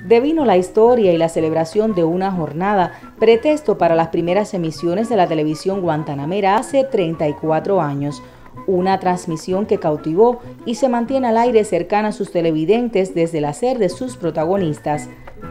devino la historia y la celebración de una jornada, pretexto para las primeras emisiones de la televisión guantanamera hace 34 años. Una transmisión que cautivó y se mantiene al aire cercana a sus televidentes desde el hacer de sus protagonistas.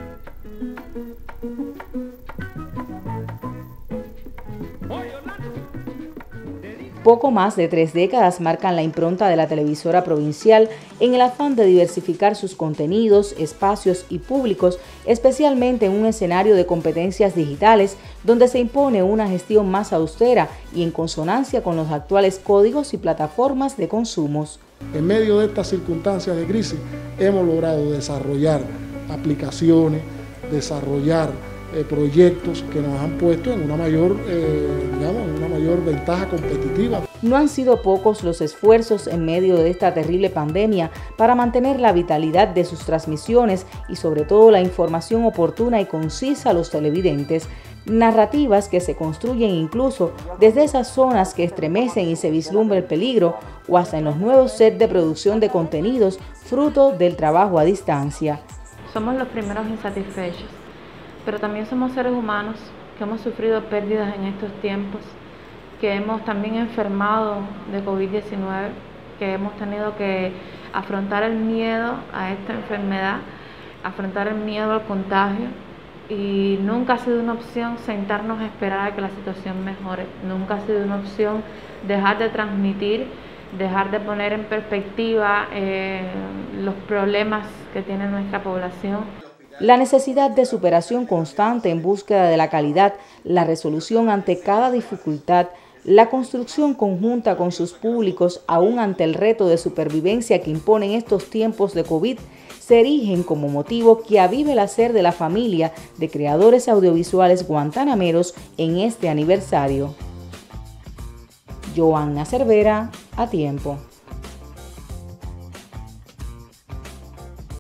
Poco más de 3 décadas marcan la impronta de la televisora provincial en el afán de diversificar sus contenidos, espacios y públicos, especialmente en un escenario de competencias digitales donde se impone una gestión más austera y en consonancia con los actuales códigos y plataformas de consumos. En medio de estas circunstancias de crisis hemos logrado desarrollar aplicaciones, desarrollar proyectos que nos han puesto en una mayor ventaja competitiva. No han sido pocos los esfuerzos en medio de esta terrible pandemia para mantener la vitalidad de sus transmisiones y sobre todo la información oportuna y concisa a los televidentes, narrativas que se construyen incluso desde esas zonas que estremecen y se vislumbra el peligro o hasta en los nuevos sets de producción de contenidos fruto del trabajo a distancia. Somos los primeros insatisfechos, pero también somos seres humanos que hemos sufrido pérdidas en estos tiempos, que hemos también enfermado de COVID-19, que hemos tenido que afrontar el miedo a esta enfermedad, afrontar el miedo al contagio, y nunca ha sido una opción sentarnos a esperar a que la situación mejore, nunca ha sido una opción dejar de transmitir, dejar de poner en perspectiva los problemas que tiene nuestra población. La necesidad de superación constante en búsqueda de la calidad, la resolución ante cada dificultad, la construcción conjunta con sus públicos, aún ante el reto de supervivencia que imponen estos tiempos de COVID, se erigen como motivo que avive el hacer de la familia de creadores audiovisuales guantanameros en este aniversario. Joanna Cervera, A Tiempo.